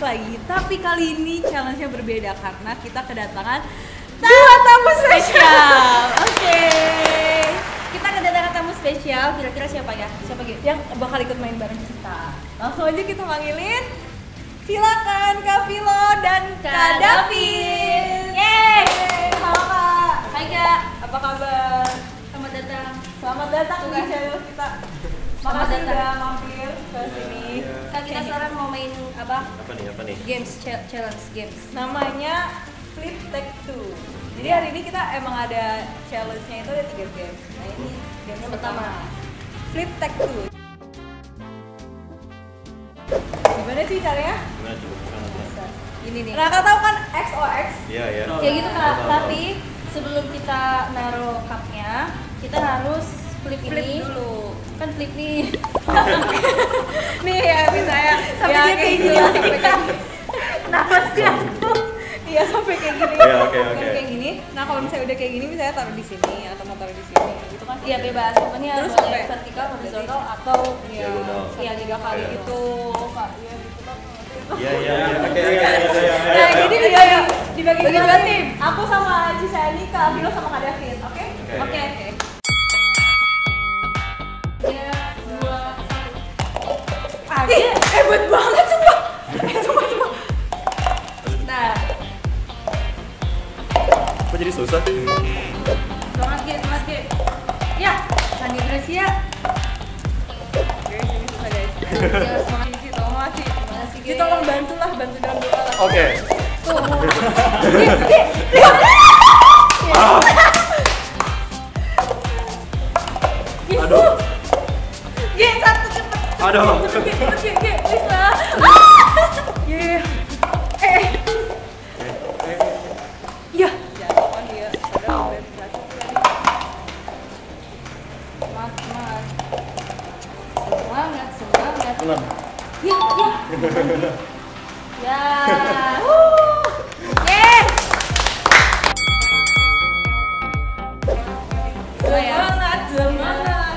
lagi, tapi kali ini challenge-nya berbeda karena kita kedatangan dua tamu spesial. Oke. Kita kedatangan tamu spesial, kira-kira siapa ya? Siapa gitu yang bakal ikut main bareng kita? Langsung aja kita panggilin. Silakan Kak Vilo dan Kak David. Yeay. Halo Kak. Hai Kak, apa kabar? Selamat datang. Selamat datang di channel kita. Makasih udah mampir ke sini. Kak, kita sekarang mau main apa? Apa nih? Games, challenge games. Namanya Flip Tag 2. Jadi hari ini kita emang ada challenge-nya itu ada 3 games. Nah ini game yang pertama, Flip Tag 2. Gimana sih caranya? Gimana coba? Ini nih. Nah, Kak tahu kan XOX? Iya, iya. Kayak gitu Kak, tapi sebelum kita naruh cupnya, kita harus flip ini dulu. Kan flip nih. Nih ya misalnya sampai ya, kayak gini sampai kayak gini. Napasnya tuh. Iya sampai kayak gini. Iya, oke. Kayak gini. Nah, kalau misalnya udah kayak gini misalnya taruh di sini atau mau taruh di sini gitu kan. Iya bebas. Pokoknya harus sampai vertikal, horizontal atau ya 3 kali gitu, Kak. Iya gitu kan. Iya. Oke. Nah, jadi dibagi 2 tim. Aku sama Cisani, Kak Vilo sama Kak David. Oke? Oke. Hebat banget sumpah. Sumpah. Nah. Kok jadi susah? Semangat, Ge. Ya, Sandi Gracia. Guys, ini susah guys. Ya, semangat sih, tolong masih. Ji, tolong bantu dalam doa lah. Oke. Tuh. Aduh. Ge, satu cepet. Aduh. Cepet, please lah. Ye. Ya, jatuh kan dia. Padahal udah berhasil tadi. Semangat. Tenang. Ya. Ya. Yeay. Semangat.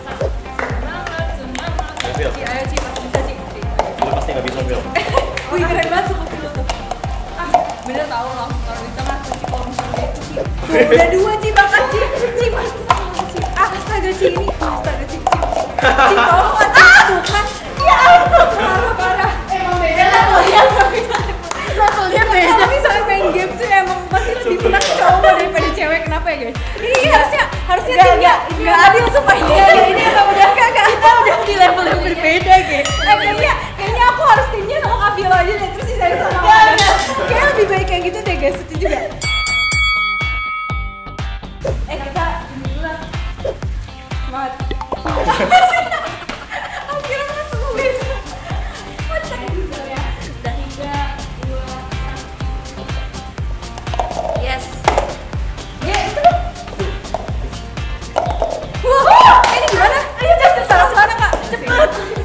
Bil. Ayo Ci, pasti bisa Ci. Lu pasti nggak bisa, Bil. Wih keren banget suka Vilo tuh. Bener tau langsung taruh di tengah Ci kalau misalnya itu Ci. Udah 2 Ci bahkan Ci. Astaga Ci ini. Ci tolong lah Ci. Tuh kan. Ya ampun. Parah. Emang beda levelnya. Levelnya beda. Kalau misalnya main game tuh emang pasti lebih menang cowok daripada cewek. Kenapa ya guys? Ini harusnya timnya nggak adil sumpah. Ini udah kita udah di level yang berbeda gitu. Kayaknya aku harus timnya sama Kak Vilo aja deh, terus sisanya sama Kak. Kayaknya lebih baik kayak gitu deh guys, setuju gak? Kita ini dulu lah. Semangat. Akhirnya masuk guys. Kocak gitu ya. Udah 3, 2, 1. Yes. Ya itu dong. Wah, ini gimana? Ayo jangan salah Kak, cepet.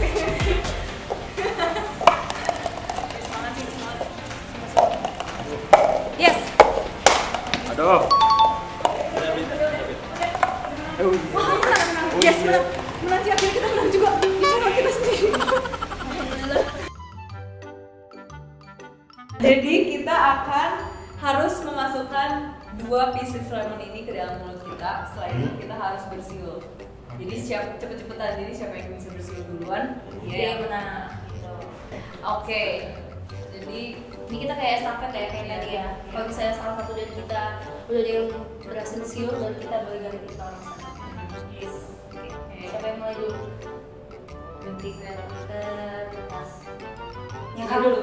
Yes. Aduh. Wah, menang. Yes, menang sih akhirnya kita menang juga. Di channel kita sendiri. Jadi kita akan harus memasukkan 2 pieces lemon ini ke dalam mulut kita. Setelah itu kita harus bersiul. Jadi cepet-cepetan, jadi siapa yang bisa bersiul duluan dia yang menang. Gitu. Oke. Jadi ini kita kayak estafet ya kayak tadi ya. Kalau misalnya salah satu dari kita udah ada yang berhasil siul, baru kita boleh ganti kita orang sana. Yes. Siapa yang mulai dulu? Ganti ke kertas. yang dulu.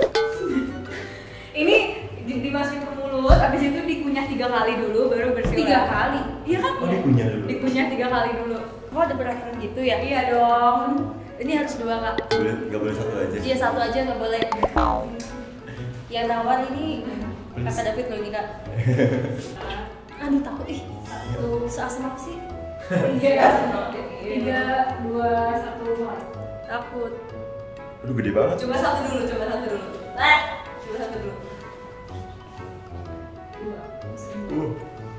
Ini dimasukin ke mulut, abis itu dikunyah 3 kali dulu, baru bersiul. 3 kali? Iya kan? Oh, dikunyah dulu. Dikunyah 3 kali dulu. Oh ada peraturan gitu ya? Iya dong. Ini harus 2 Kak. Nggak boleh 1 aja. Iya 1 aja nggak boleh. Yang nawar ini Kakak David loh ini Kak. Aduh takut ih. Lu seasem apa sih? 3, 2, 1, mulai. Takut. Aduh, gede banget. Coba satu dulu. Coba satu dulu. 2.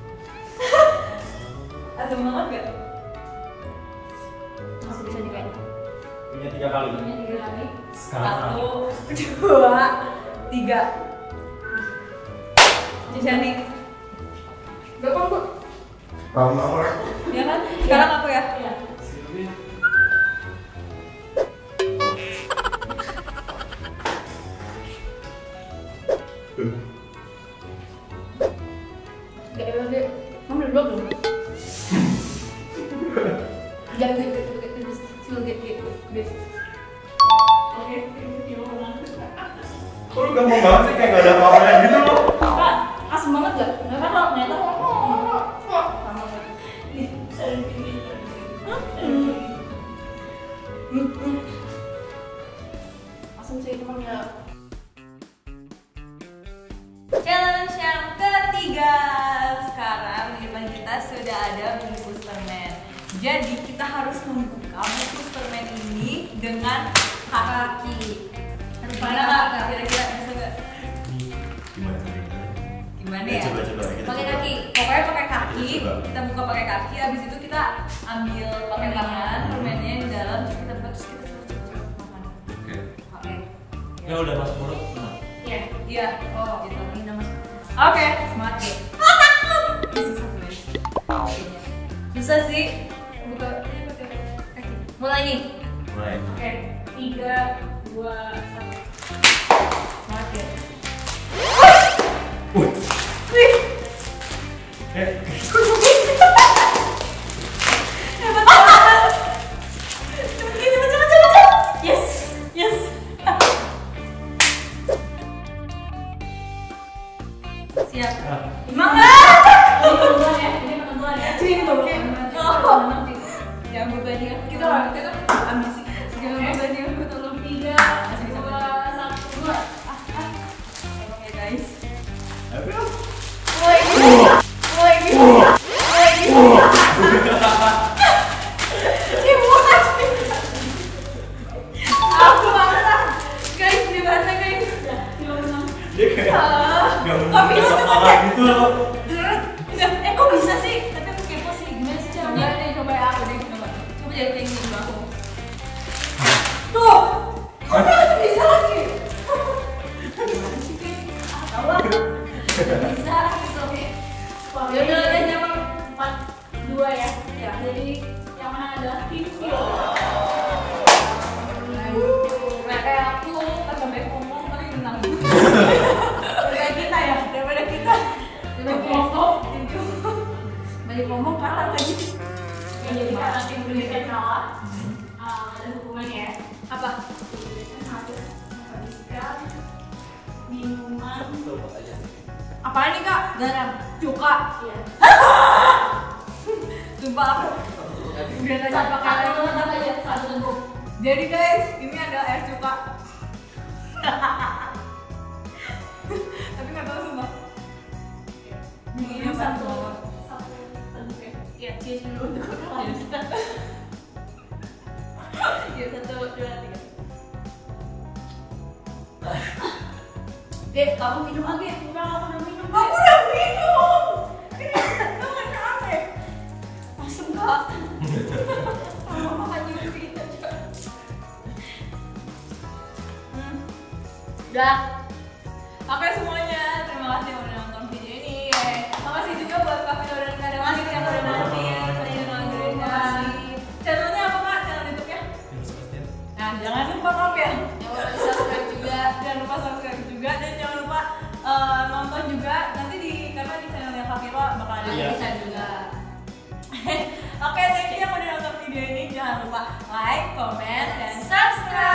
Asam banget gak? Masih bisa nih kayaknya. Punya 3 kali. Punya 3 kali. Sekarang. 1, 2, 3. Cijani. Berapa Bu? Ya kan? Sekarang aku ya. Iya. Gak, kamu belum belum. Jangan get. Oke, Kok lu gampang banget sih kayak gak ada apa-apanya gitu loh. Kak, asem banget gak? Gak kan ternyata sama banget. Nih, asem sih cuman ya. Challenge yang ketiga. Sekarang di depan kita sudah ada mini Boosterman. Jadi kita harus membuka mini Boosterman ini dengan kaki. Gimana kak? Kira-kira bisa nggak? Gimana caranya? Gimana ya? Coba kita Pakai coba. kaki. Pokoknya pakai kaki. Coba. Kita buka pakai kaki. Abis itu kita ambil pakai tangan permennya di dalam. Terus kita buka terus kita coba makan. Oke. Oke. Ya udah masuk mulut. Nah. Iya. Iya. Oh gitu. Ini udah masuk. Oke. Smart game. Oh takut. Ini susah guys. Kayaknya. Susah sih. Buka ini pakai kaki. Mulai nih. Mulai. Oke, 3, 2, 1. Smart game. Wih. Wih. Hebat banget. Cepet. Yes. Siap. Semangat. Ini penentuan ya. Sini baru. Oh. Ya bebannya kita ambisi. Jangan bebannya aku tolong 3, 2, 1, 2. Oke guys. Ayo. Woi gimana? Aku banget lah. Guys, ini bahasa guys. Dia kayak gak Tapi lu mungkin cuma kepala gitu loh. Kok bisa sih? Tapi aku kepo sih. Gimana sih caranya? Coba deh, coba ya aku deh. Coba jadi tinggi di aku. Tuh. Kok bisa lagi? Gimana sih guys? Tahu lah. Bisa oke. Ya udah emang 4, 2 ya. Ya, jadi yang mana adalah tim Vio. Nah kayak aku kan sampai ngomong tapi menang. Kayak kita ya, daripada kita banyak ngomong kalah lagi. Ya, jadi karena tim Indonesia kalah, ada hukumannya ya. Apa? Harus menghabiskan minuman. Apaan nih kak? Garam, cuka. Iya. Sumpah aku. Udah tanya pakai Satu tetap aja, satu tentu. Jadi guys, ini adalah air cuka. Tapi nggak tahu sumpah. Dinginnya Satu banget. tentu ya. Iya, cheers dulu untuk kalian kita. Ya, 1, 2, 3. Dek, kamu minum lagi. Udah, aku udah minum. Aku udah minum. Ini namanya aneh. Asem kak. Kamu makan nyumpit. Udah. Oke semuanya, terima kasih udah nonton video ini. Makasih juga buat Kak Vino dan Kak Dewan yang udah nonton. Channelnya apa kak? Channel YouTube-nya? Nah jangan lupa kak ya. Jangan lupa subscribe juga. Jangan lupa subscribe juga dan jangan lupa nonton juga. Nanti karena di channelnya Kak Vino bakal ada Iya. bisa juga. Oke, thank you yang udah nonton video ini. Jangan lupa like, comment, dan subscribe.